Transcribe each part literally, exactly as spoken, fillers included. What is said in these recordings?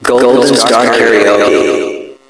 Golden Star Karaoke.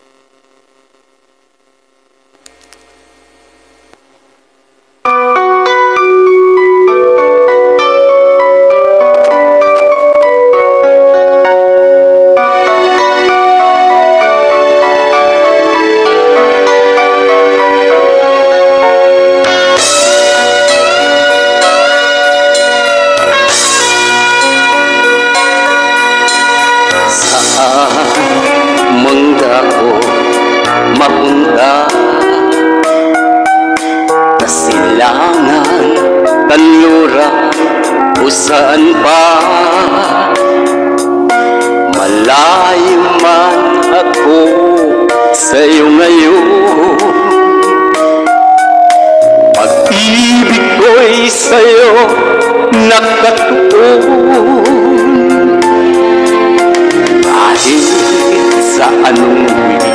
Mapunta Kasilangan, Kanluran, o saan pa. Malayo man ako sa'yo ngayon, pag-ibig ko'y sa'yo nakatuon. Kahit sa anong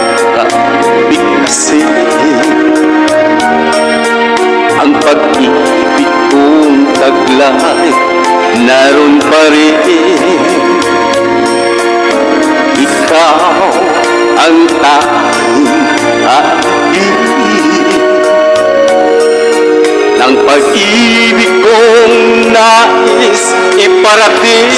kasi ang pag-ibig kong taglay naroon pa rin. Ikaw ang tanging aking ng pag-ibig kong nais iparating.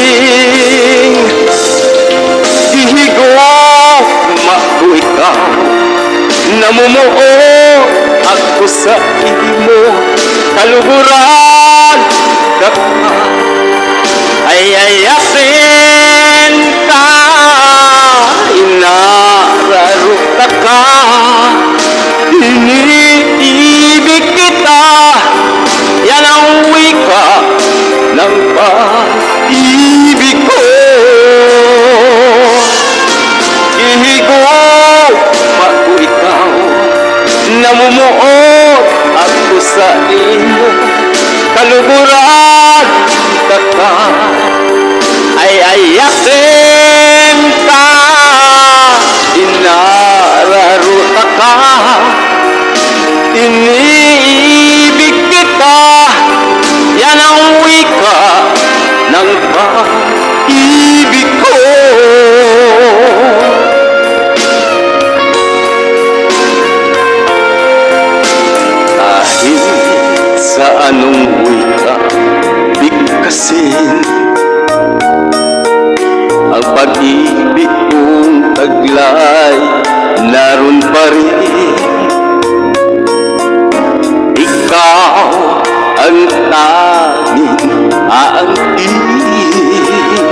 Hihigo ko ikaw, namumuo ako sa imo, kaluguran ka ay ayasin ka, inararuta ka, iniibig kita, yan ang wika ng pag-ibig ko. Ihigo ako ikaw, namumuot ako sa imo, kaluguran ka ka, ay ayakin ka, inararuta ka, iniibig kita, yan ang wika ng pag-ibig ko. Sa anong wika bigkasin ang pag-ibig kong taglay naroon pa rin. Ikaw ang tanging aangkin,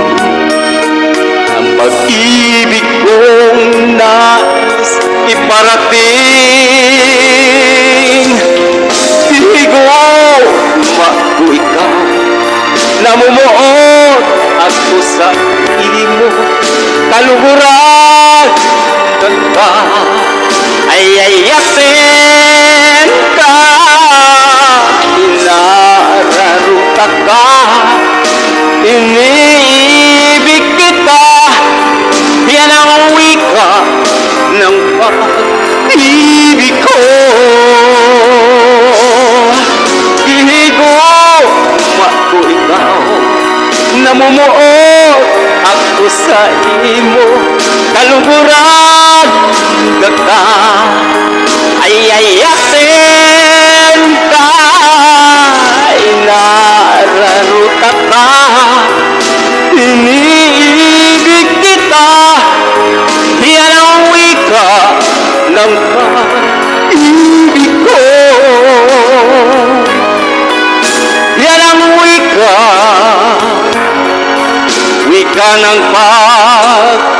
ang pag-ibig kong nais iparating. Hihigo ako ikaw, namumuot ako sa imo, kaluguran ka ka, ay ayasin ka, inararuta ka, iniibig kita, yan ang wika ng pag-ibig ko. Namumuot ako sa imo, kaluguran ka ka, ay ayasin ka, inararuta ka, iniibig kita, yan ang wika ng pag-ibig ko. Yan ang wika, wika ng pag